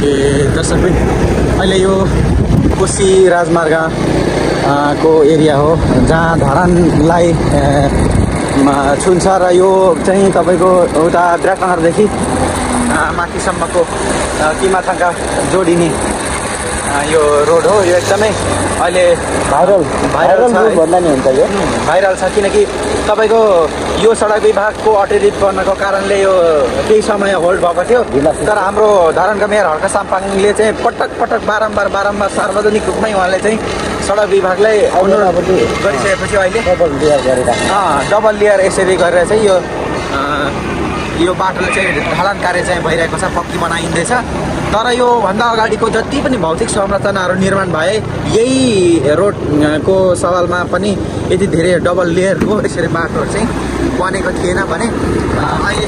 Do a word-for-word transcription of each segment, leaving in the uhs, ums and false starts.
ए दर्शकबिन अहिले यो कोशी राजमार्ग को एरिया हो जहाँ धरानलाई छुन्छ र यो चाहिँ तपाईको उता विराटनगरदेखि माथिसम्मको किमाथाङका जोडिने यो रोड हो। यो एकदमै अहिले भाइरल भाइरल भन्दा नि हुन्छ यो भाइरल छ किनकि तपाईको यो सडक विभागको अटेरिटपनको कारणले यो केही समय होल्ड भएको थियो। तर हाम्रो धरानका मेयर हर्क साम्पाङले चाहिँ पटक पटक बारम्बार बारम्बार सार्वजनिक रूपमै उहाँले चाहिँ सडक विभागलाई अनुरोध गरिसकेपछि अहिले डबल लेयर गरेर डबल लेयर यसरी गरेर चाहिँ यो यो बाटोले चाहिँ ढलान कार्य चाहिँ भइरहेको छ, पक्की बनाइँदैछ। तर यो भन्दा अगाडिको जति पनि भौतिक संरचनाहरू निर्माण भए यही रोडको सवालमा पनि यति धेरै डबल लेयरको यसरी बाटोहरू चाहिँ बनेको थिएन भने अहिले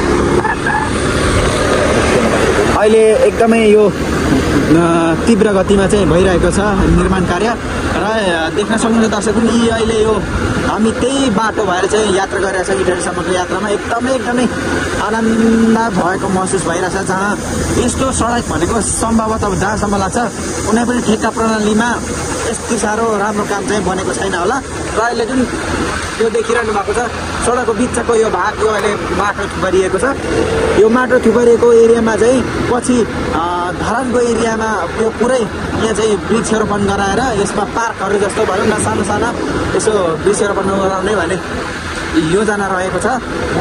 अहिले एकदमै यो तीव्र गतिमा चाहिँ भइरहेको छ निर्माण कार्य। र देख्न सक्नुहुन्छ दर्शक पनि यी अहिले यो हामी त्यही बाटो भएर चाहिँ यात्रा गरिरहेको छ। इटहरीसम्मको यात्रामा एकदमै एकदमै आनन्द भएको महसुस भइरहेछ। जहाँ यस्तो सडक भनेको सम्भवतः जहाँसम्म लाग्छ कुनै पनि ठेक्का प्रणालीमा यस्तो साह्रो राम्रो काम चाहिँ बनेको छैन होला। र अहिले जुन यो देखिरहनु भएको छ सडकको बिचको यो भाग यो अहिले माटो थुपारिएको छ। यो माटो थुपारिएको एरियामा चाहिँ पछि धरानको एरियामा यो पुरै यहाँ चाहिँ वृक्षारोपण गराएर यसमा पार्कहरू जस्तो भनौँ न सानो साना यसो वृक्षारोपण गराउने भन्ने योजना रहेको छ।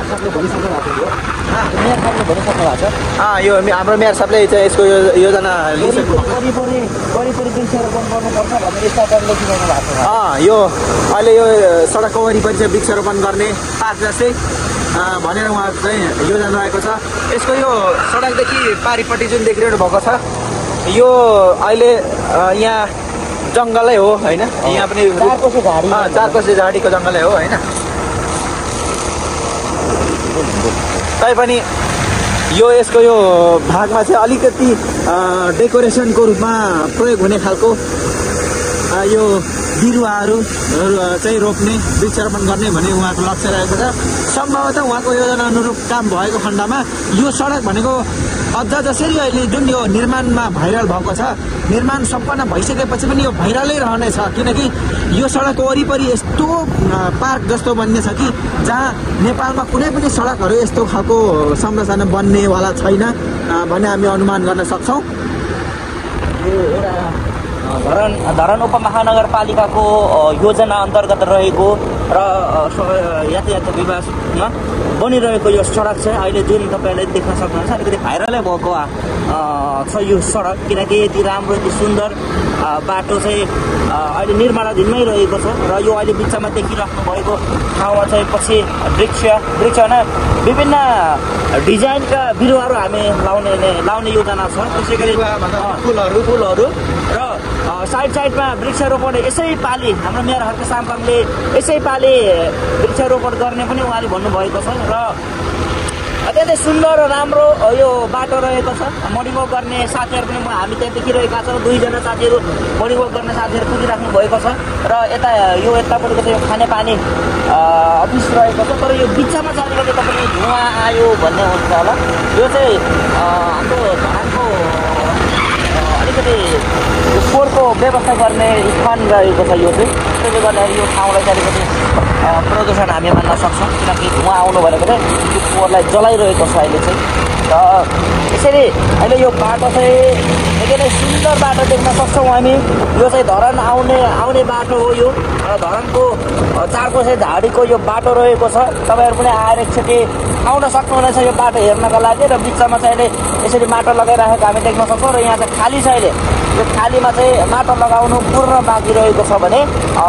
यो हाम्रो मेयर साहबले चाहिँ यसको योजना यो अहिले यो सडकको वरिपरि चाहिँ वृक्षारोपण गर्ने पार्क जस्तै भनेर उहाँ चाहिँ योजना रहेको छ। यसको यो सडकदेखि पारिपट्टि जुन देखिरहनु भएको छ यो अहिले यहाँ जङ्गलै हो होइन, यहाँ पनि चारकोसे झाडीको जङ्गलै हो होइन। तैपनि यो यसको यो भागमा चाहिँ अलिकति डेकोरेसनको रूपमा प्रयोग हुने खालको यो बिरुवाहरू चाहिँ रोप्ने वृक्षारोपण गर्ने भन्ने उहाँको लक्ष्य रहेको छ। सम्भवतः उहाँको योजना अनुरूप काम भएको खण्डमा यो सडक भनेको अझ जसरी अहिले जुन यो निर्माणमा भाइरल भएको छ निर्माण सम्पन्न भइसकेपछि पनि यो भाइरलै रहनेछ। किनकि यो सडकको वरिपरि यस्तो पार्क जस्तो बन्ने छ कि जहाँ नेपालमा कुनै पनि सडकहरू यस्तो खालको संरचना बन्नेवाला छैन भन्ने हामी अनुमान गर्न सक्छौँ। धरान धरान उपमहानगरपालिकाको योजना अन्तर्गत रहेको र यातायात विभागमा बनिरहेको यो सडक चाहिँ अहिले जुन तपाईँहरूले देख्न सक्नुहुन्छ अलिकति भाइरलै भएको छ यो सडक। किनकि यति राम्रो यति सुन्दर बाटो चाहिँ अहिले निर्माणाधीनमै रहेको छ र यो अहिले बिचमा देखिराख्नु भएको ठाउँमा चाहिँ पछि वृक्ष वृक्ष होइन विभिन्न डिजाइनका बिरुवाहरू हामी लाउने लाउने योजना छ। त्यसै गरी फुलहरू फुलहरू र साइड साइडमा वृक्षारोपण यसै पालि हाम्रो मेयर हर्क साम्पाङले यसै पालि वृक्षारोपण गर्ने पनि उहाँले भन्नुभएको छ। र अत्यन्तै सुन्दर र राम्रो यो बाटो रहेको छ। मर्निङ वक गर्ने साथीहरू पनि हामी त्यहाँ देखिरहेका छौँ। दुईजना साथीहरू मर्निङ वक गर्ने साथीहरू पुगिराख्नु भएको छ। र यता यो यतापट्टिको चाहिँ खानेपानी अफिस रहेको छ। तर यो बिचमा चाहिँ अलिकति तपाईँले धुवा आयो भन्ने हुन्छ होला। यो चाहिँ हाम्रो धरानको अलिकति फोहोरको व्यवस्था गर्ने स्थान रहेको छ यो चाहिँ। त्यसले गर्दाखेरि यो ठाउँलाई चाहिँ अलिकति प्रदूषण हामी मान्न सक्छौँ किनकि धुवा आउनु भनेको चाहिँ यो फोहोरलाई जलाइरहेको छ अहिले चाहिँ। र यसरी अहिले यो बाटो चाहिँ एकदमै सुन्दर बाटो देख्न सक्छौँ हामी। यो चाहिँ धरान आउने आउने बाटो हो यो। र धरानको चारकोसे झाडीको यो बाटो रहेको छ। तपाईँहरू पनि आएर एकचोटि आउन सक्नुहुनेछ यो बाटो हेर्नका लागि। र बिचमा चाहिँ अहिले यसरी माटो लगाइराखेको हामी देख्न सक्छौँ। र यहाँ चाहिँ खाली छ अहिले। यो खालीमा चाहिँ माटो लगाउनु पूर्ण बाँकी रहेको छ भने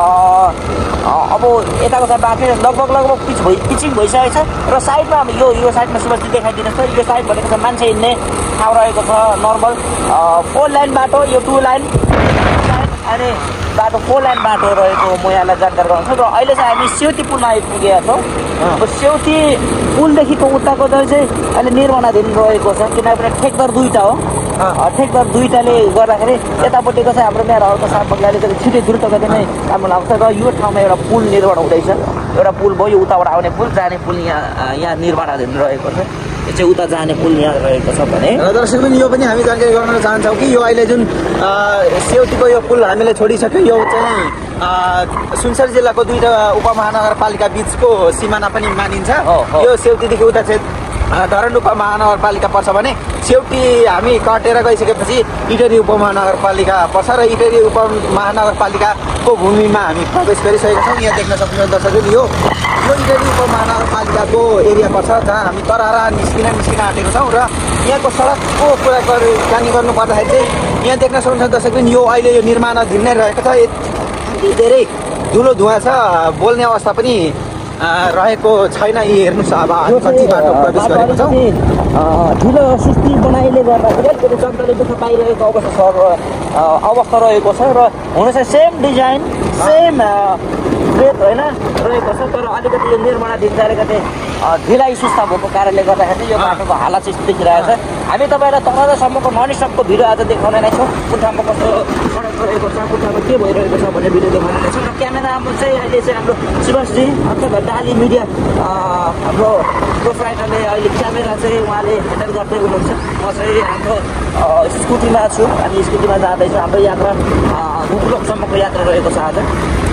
अब यताको चाहिँ बाँकी लगभग लगभग पिच भइ पिचिङ भइसकेको छ। र साइडमा यो यो साइडमा सुबस्ती देखाइदिनुहोस् त। यो साइड भनेको चाहिँ मान्छे हिँड्ने ठाउँ रहेको छ नर्मल फोर लाइन बाटो। यो टू लाइन अनि बाटो फोर लाइन बाटो रहेको म यहाँलाई जानकारी गराउँछु। र अहिले चाहिँ हामी सेउती पुलमा आइपुगेका छौँ। सेउती पुलदेखिको उताको चाहिँ अहिले निर्माणाधीन रहेको छ किनभने ठेकदार दुईवटा हो। ठेकदार दुईवटाले गर्दाखेरि यतापट्टिको चाहिँ हाम्रो मेयर हर्क साम्पाङले अलिकति छिटै द्रुत गतिमै काम लाग्छ। र यो ठाउँमा एउटा पुल निर्माण हुँदैछ। एउटा पुल भयो, यो उताबाट आउने पुल, जाने पुल यहाँ यहाँ निर्माणाधीन रहेको छ। यो चाहिँ उता जाने पुल यहाँ रहेको छ भने दर्शक पनि यो पनि हामी जानकारी गराउन चाहन्छौँ कि यो अहिले जुन सेउतीको यो पुल हामीले छोडिसक्यो, यो चाहिँ सुनसरी जिल्लाको दुईवटा उपमहानगरपालिका बिचको सिमाना पनि मानिन्छ। यो सेउतीदेखि उता चाहिँ धरान उपमहानगरपालिका पर्छ भने सेउती हामी कटेर गइसकेपछि इटरी उपमहानगरपालिका पर्छ र इटरी उपमहानगरपालिकाको भूमिमा हामी प्रवेश गरिसकेका छौँ। यहाँ देख्न सक्नुहुन्छ दर्शकहरू, यो यो इटरी उपमहानगरपालिकाको एरिया पर्छ जहाँ हामी तरारा निस्किन निस्किन आँटेको छौँ। र यहाँको सडकको कुरा जानी गर्नु पर्दाखेरि चाहिँ यहाँ देख्न सक्नुहुन्छ दर्शकहरू, यो अहिले यो निर्माणाधीन नै रहेको छ। यति धेरै धुलो धुवा छ, बोल्ने अवस्था पनि रहेको छैन। यी हेर्नुहोस् अब कति बाटो प्रवेश गरेको छौँ। ढिलो सुस्ती बनाइले गर्दाखेरि अलिकति जनताले दुःख पाइरहेको अवस्था अवस्था रहेको छ। र हुन चाहिँ सेम डिजाइन सेम रेट होइन रहेको छ, तर अलिकति यो निर्माणाधीन जाँदाखेरि ढिलाइ सुस्ता भएको कारणले गर्दाखेरि यो बाटोको हालत चाहिँ देखिरहेको छ। हामी तपाईँलाई तरासम्मको ननिसम्मको भिडियो आज देखाउने नै छौँ। कुन ठाउँमा कस्तो सडक रहेको छ, कुन ठाउँमा के भइरहेको छ भन्ने भिडियो देखाउने नै छौँ। र क्यामेरामा चाहिँ अहिले चाहिँ हाम्रो शिवसजी अथवा डाली मिडिया हाम्रो प्रोप्राइटरले अहिले क्यामेरा चाहिँ उहाँले ह्यान्डल गर्दै हुनुहुन्छ। म चाहिँ हाम्रो स्कुटीमा छु, अनि स्कुटीमा जाँदैछु। हाम्रो यात्रा मुक्लोकसम्मको यात्रा रहेको छ आज।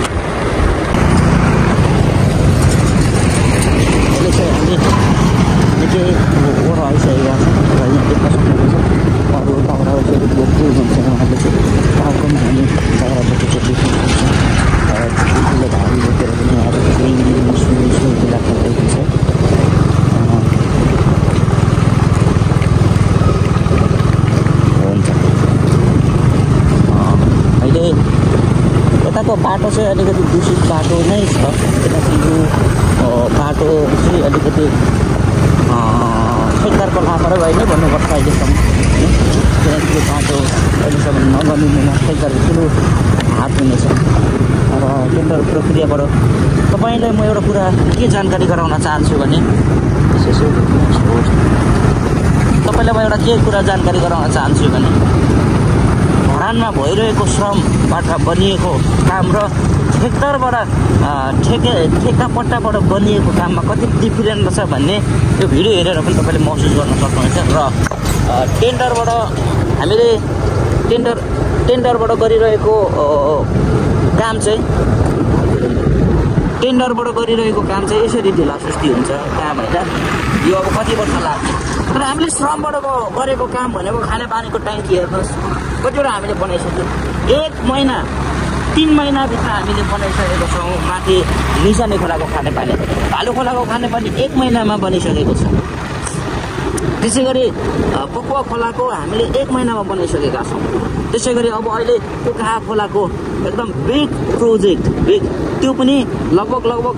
हामी निकै ओह्रो आइसकेका छौँ र यहाँ देख्न सक्नुहुन्छ अरू दाउरा चाहिँ बोक्दै हुन्छ। उहाँले चाहिँ टाउकोमा हामी दाउरा बोकेको देख्न सक्छौँ। ठुलो भारी बोकेर पनि आज सुनिरहेको छ। हुन्छ, अहिले यताको बाटो चाहिँ अलिकति दूषित बाटो नै छ। यताको यो बाटो चाहिँ अलिकति ठेकदारको लापरवाही भयो नै भन्नुपर्छ अहिलेसम्म होइन। किनकि यो बाटो अहिलेसम्म नगर्नुमा ठेकदारको ठुलो हात हुनेछ। र टेन्डर प्रक्रियाबाट तपाईँलाई म एउटा कुरा के जानकारी गराउन चाहन्छु भने तपाईँलाई म एउटा के कुरा जानकारी गराउन चाहन्छु भने धरानमा भइरहेको श्रमबाट बनिएको काम र ठेकदारबाट ठेके ठेकापट्टाबाट बनिएको काममा कति डिफरेन्ट छ भन्ने यो भिडियो हेरेर पनि तपाईँले महसुस गर्न सक्नुहुन्छ। र टेन्डरबाट हामीले टेन्डर टेन्डरबाट गरिरहेको काम चाहिँ टेन्डरबाट गरिरहेको काम चाहिँ यसरी ढिला सुस्ती हुन्छ काम होइन। यो अब कति वर्ष लाग्छ, तर हामीले श्रमबाट गरेको काम भनेको खानेपानीको ट्याङ्की हेर्नुहोस् कतिवटा हामीले बनाइसक्यौँ। एक महिना तिन महिनाभित्र हामीले बनाइसकेको छौँ। माथि निसाने खोलाको खानेपानी, भालु खोलाको खानेपानी एक महिनामा बनिसकेको छ। त्यसै गरी पकुवा खोलाको हामीले एक महिनामा बनाइसकेका छौँ। त्यसै गरी अब अहिले कुखा खोलाको एकदम बिग प्रोजेक्ट बिग त्यो पनि लगभग लगभग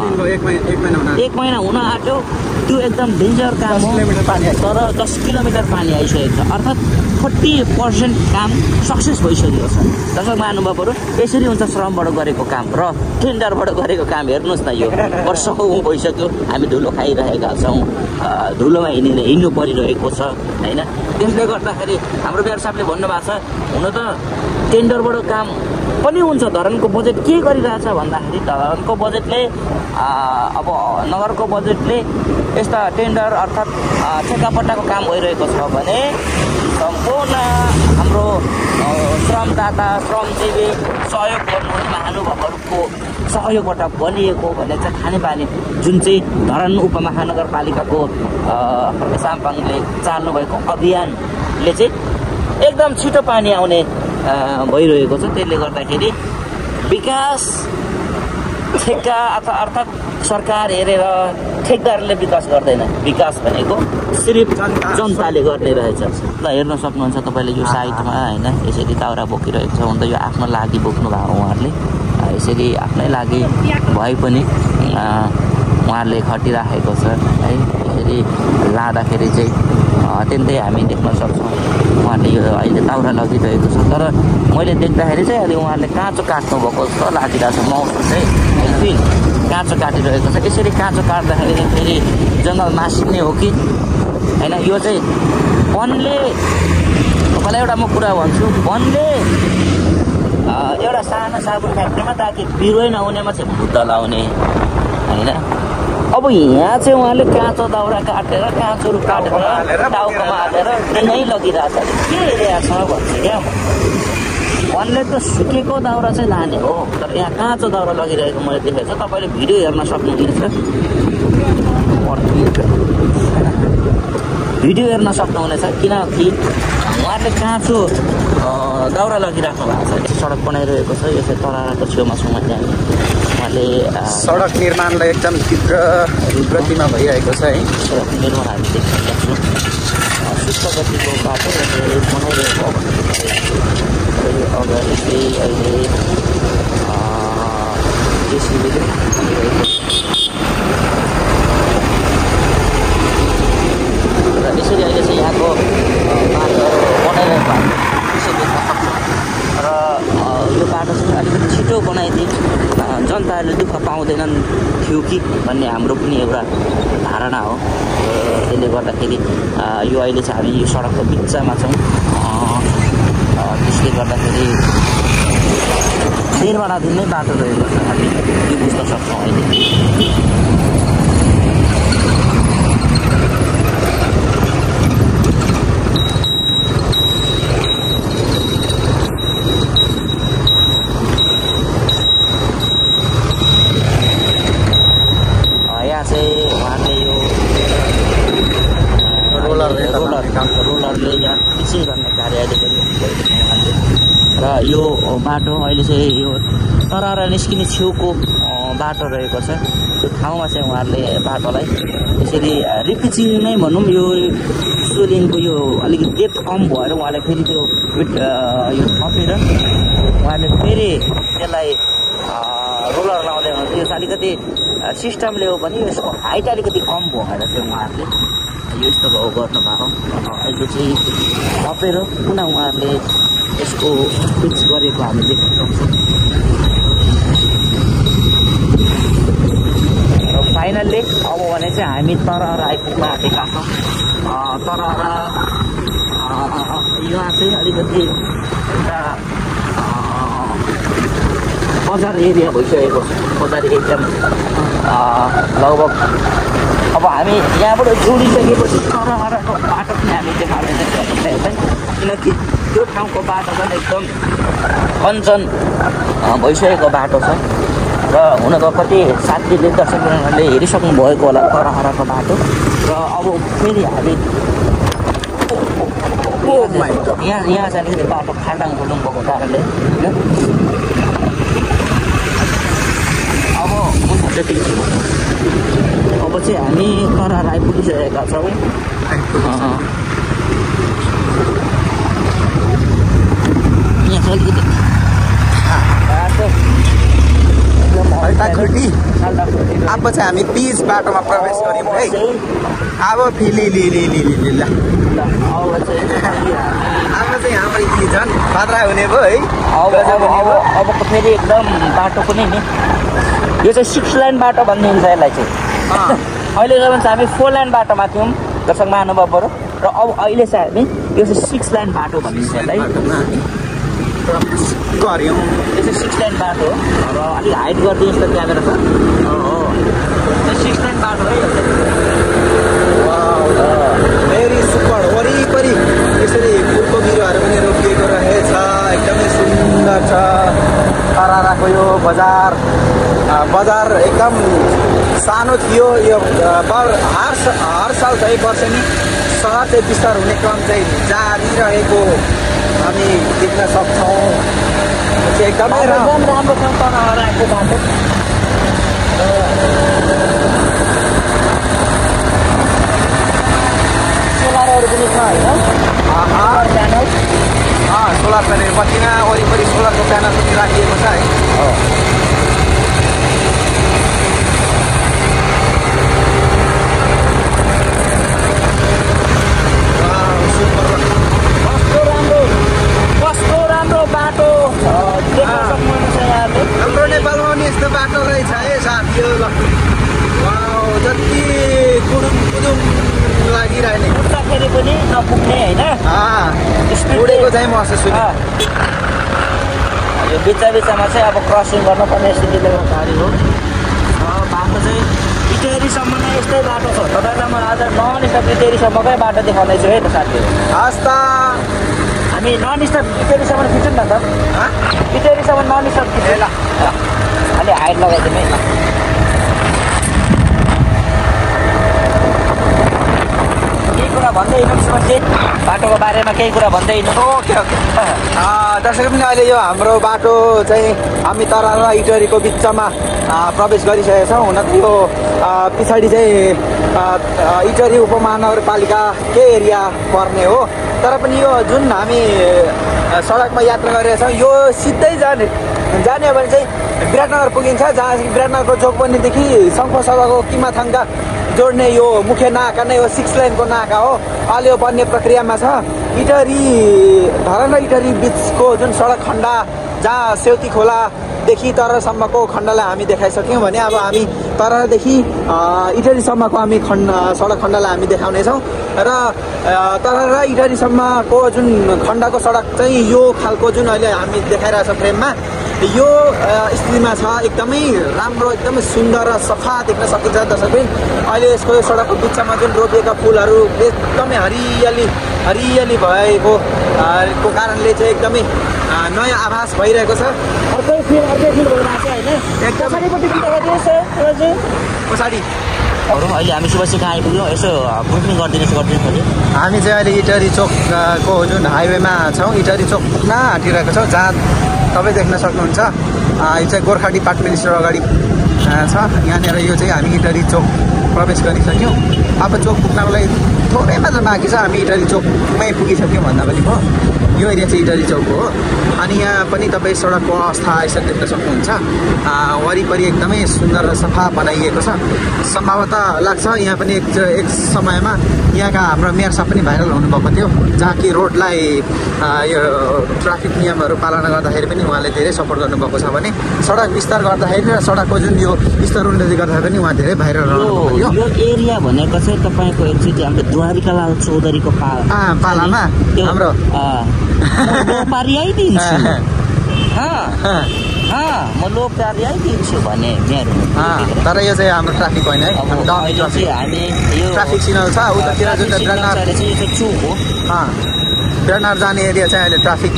एक महिना हुन आँट्यो। त्यो एकदम डेन्जर काम हो, तर दस किलोमिटर पानी आइसकेको छ। अर्थात् फोर्टी पर्सेन्ट काम सक्सेस भइसकेको छ। दर्शक महानुभावहरू, यसरी हुन्छ श्रमबाट गरेको काम र टेन्डरबाट गरेको काम। हेर्नुहोस् न, यो वर्षौँ भइसक्यो हामी धुलो खाइरहेका छौँ, धुलोमा हिँड्ने हिँड्नु परिरहेको छ होइन। त्यसले गर्दाखेरि हाम्रो मेयर साहबले भन्नुभएको छ, हुन त टेन्डरबाट काम पनि हुन्छ। धरानको बजेट के गरिरहेछ भन्दाखेरि धरानको बजेटले अब नगरको बजेटले यस्ता टेन्डर अर्थात् ठेकापट्टाको काम भइरहेको छ भने सम्पूर्ण हाम्रो श्रमदाता श्रमजीवी सहयोग गर्नुहुने महानुभावहरूको सहयोगबाट बनिएको भन्ने चाहिँ खानेपानी जुन चाहिँ धरान उपमहानगरपालिकाको साम्पाङले चाल्नुभएको अभियानले चाहिँ एकदम छिटो पानी आउने भइरहेको छ। त्यसले गर्दाखेरि विकास ठेक्का अथवा अर्थात् सरकार हेरेर ठेकदारले विकास गर्दैन, विकास भनेको सिर्फ जनताले गर्ने रहेछ। ल हेर्न सक्नुहुन्छ तपाईँले यो साइडमा होइन, यसरी दाउरा बोकिरहेको छ। हुन त यो आफ्नो लागि बोक्नु भएको उहाँहरूले, यसरी आफ्नै लागि भए पनि उहाँहरूले खटिराखेको छ है। यसरी लाँदाखेरि चाहिँ अत्यन्तै हामी देख्न सक्छौँ उहाँहरूले यो अहिले दाउरा लगिरहेको छ। तर मैले देख्दाखेरि चाहिँ अहिले उहाँहरूले काँचो काट्नु भएको जस्तो लागिरहेको छ। महसुस चाहिँ फिल काँचो काटिरहेको छ। यसरी काँचो काट्दाखेरि फेरि जङ्गल मासिने हो कि होइन। यो चाहिँ वनले, तपाईँलाई एउटा म कुरा भन्छु, वनले एउटा सानो साबुन फ्याक्ट्रीमा ताकि बिरुवै नहुनेमा चाहिँ भुत्त लाउने होइन। अब यहाँ चाहिँ उहाँले काँचो दाउरा काटेर काँचो रुख काटेर टाउकोमा हालेर त्यहीँ लगिरहेछ के हेरेको छ भन्छ क्या। उहाँले त सुकेको दाउरा चाहिँ लाने हो तर यहाँ काँचो दाउरा लगिरहेको मैले देखेको छ। तपाईँले भिडियो हेर्न सक्नुहुनेछ, भिडियो हेर्न सक्नुहुनेछ किनकि उहाँले काँचो दाउरा लगिराख्नु भएको छ। सडक बनाइरहेको छ यो चाहिँ तराको छेउमा छौँ हामी। उहाँले सडक निर्माणलाई एकदम तीव्र गतिमा भइरहेको छ है। सडक निर्माण हामी देख्न सक्छौँ। सुस्त गतिको बाटो बनाइरहेको अगाडि चाहिँ अहिले जेसिबीले र यसरी अहिले चाहिँ यहाँको बाटो बनाइरहेको हामी यसो देख्न सक्छौँ। र यो बाटो चाहिँ अलिकति छिटो बनाइदिए जनताहरूले दुःख पाउँदैनन् थियो कि भन्ने हाम्रो पनि एउटा धारणा हो। त्यसले गर्दाखेरि यो अहिले चाहिँ हामी यो सडकको बिचमा छौँ। त्यसले गर्दाखेरि निर्माणाधीन नै बाटो रहेको छ हामी यो बुझ्न सक्छौँ अहिले। यहाँ चाहिँ उहाँले यो रोलर रोलर रोलरले यहाँ पिचिङ गर्ने कार्य अहिले गरिरहेको छ उहाँले। र यो बाटो अहिले चाहिँ यो तरारा निस्किने छेउको बाटो रहेको छ। यो ठाउँमा चाहिँ उहाँहरूले बाटोलाई यसरी रिपिचिङ नै भनौँ। यो सोलिङको यो अलिकति डेप्थ कम भएर उहाँले फेरि त्यो यो थपेर उहाँले फेरि त्यसलाई रोलर लाउँदै हुनुहुन्छ। यो अलिकति सिस्टमले हो भने यसको हाइट अलिकति कम भएर चाहिँ उहाँहरूले यो यस्तो भाउ गर्नुभएको। अहिले चाहिँ थपेर पुनः उहाँहरूले यसको फिक्स गरेको हामी देख्न सक्छौँ। र फाइनल्ली अब भने चाहिँ हामी तरारा आइपुग्न आँटेका छौँ। तरारा यहाँ चाहिँ अलिकति एउटा बजार एरिया भइसकेको छ। बजार एरिया लगभग अब हामी यहाँबाट जोडिसकेपछि तराराको बाटो पनि हामी देखाउँदैन किनकि त्यो ठाउँको बाटो पनि एकदम कञ्चन भइसकेको बाटो छ। र हुन त कति साथीले दर्शकहरूले हेरिसक्नु भएको होला तराराको बाटो। र अब फेरि हामी यहाँ यहाँ चाहिँ अलिकति बाटो खाल्डाङ खुल्डुङ भएको कारणले होइन अब अब चाहिँ हामी तरारा आइपुगिसकेका छौँ। यहाँ चाहिँ अलिकति बाटो खाल्डाखुल्टी अब चाहिँ हामी पिच बाटोमा प्रवेश गऱ्यौँ है। अब फेरि लि लि लि लि ल अब चाहिँ अब चाहिँ हाम्रो यी झन् खतरा हुने भयो है। अब अब अब अबको फेरि एकदम बाटो पनि नि यो चाहिँ सिक्स लाइन बाटो भनिदिन्छ यसलाई चाहिँ। अहिलेसम्म चाहिँ हामी फोर लाइन बाटोमा थियौँ दर्शक महानुभावहरू र अब अहिले चाहिँ हामी यो चाहिँ सिक्स लाइन बाटो भनिन्छ यसलाई गऱ्यौँ। यो चाहिँ सिक्स लाइन बाटो हो। र अलिक हाइट गरिदिनुहोस् त क्यामेरा छ हो सिक्स लाइन बाटो है। भेरी सुपर वरिपरि यसरी फुलको बिरुवाहरू पनि रोपिएको रहेछ। एकदमै सुन्दर छ तराराको यो बजार। बजार एकदम सानो थियो। यो हर हर साल चाहिँ वर्षेनी सहर चाहिँ विस्तार हुने क्रम चाहिँ जारी रहेको हामी देख्न सक्छौँ। एकदमै राम्रो छ तराराको बाटो। सोलरहरू पनि छ होइन प्यानल सोलर प्यानल बत्तीमा वरिपरि सोलरको प्यानल पनि राखिएको छ है। कस्तो राम्रो कस्तो राम्रो बाटो देख्न सक्नुहुन्छ यहाँले। हाम्रो नेपालमा पनि यस्तो बाटो रहेछ है साथीहरू। जति कुडुङ कुदुङ लागिरहने उठ्दाखेरि पनि नपुग्ने होइन उडेको चाहिँ महसुस हुने। यो बिचा बिचामा चाहिँ अब क्रसिङ गर्नुपर्ने स्थितिले गाडी हो। बाटो चाहिँ इटेरीसम्म नै यस्तै बाटो छ। तपाईँलाई म आज नन स्टप इटेरीसम्मकै बाटो देखाउनेछु है त साथीहरू। हस् त हामी नन स्टप इटेरीसम्म खिचौँ न त, इटेरीसम्म नन स्टप खिचौँ ल। अलि हाइट लगाइदिउँ है। केही कुरा भन्दै हिँड्नु सुमनजी, बाटोको बारेमा केही कुरा भन्दै हिँड्नु। ओके ओके दर्शक पनि अहिले यो हाम्रो बाटो चाहिँ हामी तराई र इटरीको बिचमा प्रवेश गरिसकेका छौँ। हुन त यो पछाडि चाहिँ इटरी उपमहानगरपालिकाकै एरिया पर्ने हो, तर पनि यो जुन हामी सडकमा यात्रा गरिरहेका छौँ यो सिधै जाने जाने हो भने चाहिँ विराटनगर पुगिन्छ, जहाँ विराटनगरको चोकबन्दीदेखि शङ्खसभाको किमाथाङका जोड्ने यो मुख्य नाका नै हो, सिक्स लाइनको नाका हो। अहिले यो बन्ने प्रक्रियामा छ। इटरी धरान र इटरी बिचको जुन सडक खण्ड जहाँ सेउती खोलादेखि तरसम्मको खण्डलाई हामी देखाइसक्यौँ भने अब हामी तरदेखि इटरीसम्मको हामी खण्ड सडक खण्डलाई हामी देखाउनेछौँ। र तर र इटरीसम्मको जुन खण्डको सडक चाहिँ यो खालको जुन अहिले हामी देखाइरहेछौँ फ्रेममा, यो स्थितिमा छ। एकदमै राम्रो, एकदमै सुन्दर र सफा देख्न सकिन्छ दर्शक। अहिले यसको सडकको बिचमा जुन रोपिएका फुलहरू एकदमै हरियाली हरियाली भएको को कारणले चाहिँ एकदमै नयाँ आभास भइरहेको छ। अर्कै फिल अर्कै फिल भइरहेको छ होइन। पछाडिपट्टि पछाडि अहिले हामी सुबह कहाँ आइपुग्यौँ, यसो बुकिङ गरिदिनुहोस् गरिदिनुहोस् हामी चाहिँ अहिले इटरी चोकको जुन हाइवेमा छौँ, इटरी चोक पुग्न आँटिरहेको छौँ, जहाँ तपाईँ देख्न सक्नुहुन्छ यो चाहिँ गोर्खा डिपार्टमेन्ट स्टोर अगाडि छ। यहाँनिर यो चाहिँ हामी इटरी चोक प्रवेश गरिसक्यौँ। अब चोक पुग्नको लागि थोरै मात्र बाँकी छ, हामी इटरी चोकमै पुगिसक्यौँ भन्दा पनि भयो। यो एरिया चाहिँ इटरी चौक हो। अनि यहाँ पनि तपाईँ सडकको अवस्था यसरी देख्न सक्नुहुन्छ। वरिपरि एकदमै सुन्दर र सफा बनाइएको छ। सम्भवतः लाग्छ यहाँ पनि एक एक समयमा यहाँका हाम्रो मेयर साहब पनि भाइरल हुनुभएको थियो, जहाँ कि रोडलाई यो ट्राफिक नियमहरू पालना गर्दाखेरि पनि उहाँले धेरै सपोर्ट गर्नुभएको छ भने सडक विस्तार गर्दाखेरि र सडकको जुन यो स्तर उन्नति गर्दाखेरि पनि उहाँ धेरै भाइरल रहनुभएको थियो। यो एरिया भनेको चाहिँ तपाईँको एकचोटि हाम्रो द्वारिकालाल चौधरीको पाला पालामा हाम्रो लोपारी आइदिन्छु, म लोपारी आइदिन्छु भने मेरो। तर यो चाहिँ हाम्रो ट्राफिक होइन है, हामी यो ट्राफिक सिग्नल छ उतातिर जुन विराटनगर चोक हो। विराटनगर जाने एरिया चाहिँ अहिले ट्राफिक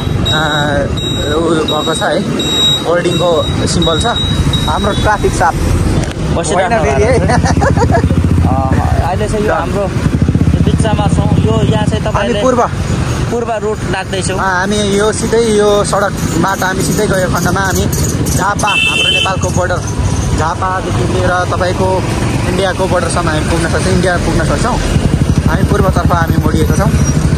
भएको छ है, होल्डिङको सिम्बल छ। हाम्रो ट्राफिक साफ होइन फेरि है। अहिले चाहिँ यो हाम्रो बिचमा छौँ। यो यहाँ चाहिँ तपाईँले पूर्व पूर्व रुट लाग्दैछौँ। हामी यो सिधै यो सडकबाट हामी सिधै गयो खण्डमा हामी झापा, हाम्रो नेपालको बोर्डर झापादेखि लिएर तपाईँको इन्डियाको बोर्डरसम्म हामी पुग्न सक्छौँ, इन्डिया पुग्न सक्छौँ। हामी पूर्वतर्फ हामी मोडिएको छौँ।